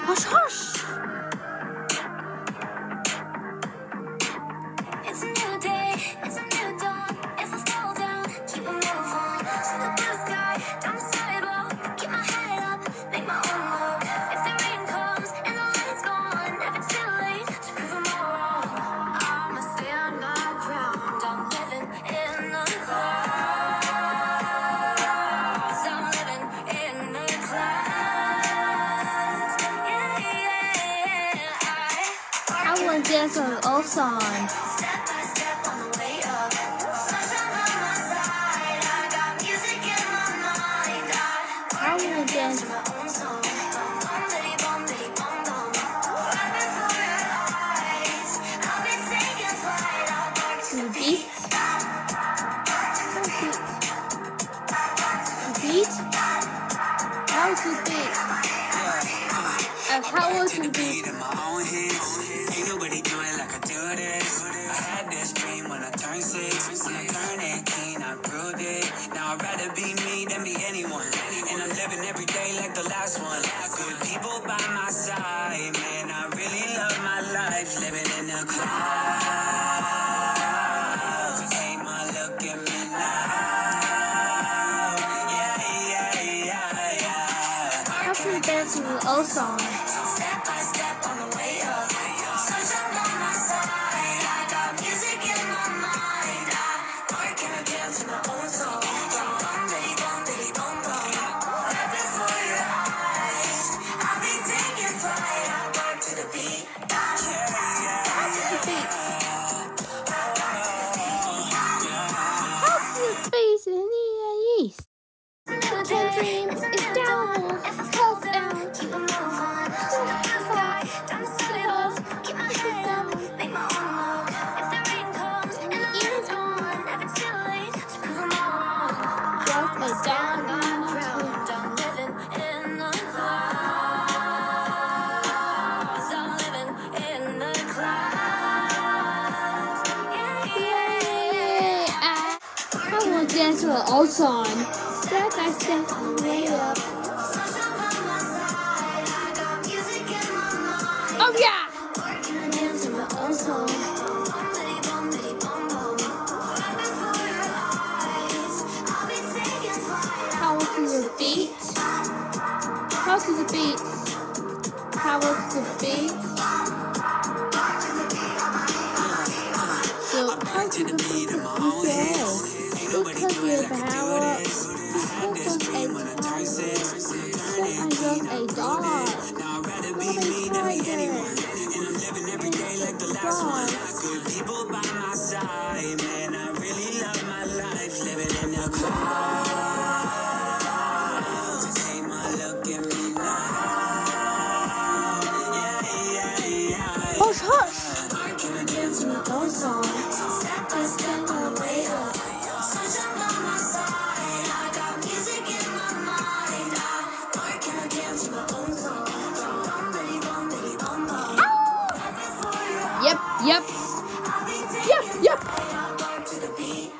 Hush, hush. It's a new day, it's a new dawn. If I fall down, keep a move on. To the blue sky, down the sidewalk. Keep my head up, make my own luck. If the rain comes and the light's gone, never too late to prove them all wrong. I'ma stand my ground. I'm living in the clouds. I'm living in the clouds. Yeah, yeah. I want to dance on an old song. Step by step on the way up. Sunshine by my side. I got music in my mind. I want to dance my own song. Bum bum bitty bum bum. Right before your eyes, I'll be taking flight. I'll park to the beat. Beat? How to beat? How to beat? In my own hands. Ain't nobody do it like I do this. I had this dream when I turned 6. When I turned 18, I proved it. Now I'd rather be me than be anyone. And I'm living every day like the last one. Good people by my side, man. I really love my life. Living in the clouds. Hey, ma, look at me now. Yeah, yeah, yeah, yeah. How to dance to an old song? step by step on the way up. Sunshine by my side. I got music in my mind. I work and I dance to my own song. Bum bum bitty bum. Right before your eyes, I'll be taking flight. I'll work to the beat. How to beat? How to beat in the east? New Can dream day, is down, if I fall health down, down. keep a move on. To the blue sky, down the sidewalk. Keep my head up, make my own luck. If the rain comes and the light's gone, never too late to prove them all wrong. Walk it down, I'm living in the clouds. I'm living in the clouds. Yeah, I want to dance to an old song. Step by step on the way up. Sunshine by my side. I got music in my mind. Oh yeah! Working and dance to my own song. Bum bitty bum. Right before your eyes, I'll be taking flight. How to the beat? How to the beat? How to the beat? So how to the beat? Because we're power. Because a dog. Now I'd rather be me than be anyone. And I'm living every day like the last one. Good people by my side, man. I really love my life. Living in the clouds. Hey, ma, look at me now. Yeah, yeah, yeah. Hush, hush! Working and dance to my own song. Step by step on the way up. Sunshine by my side. I got music in my mind. I work and I dance to my own song. Bum bitty bum. Right before your Yep. I'll be taking Yep. flight. I'll work to the beat.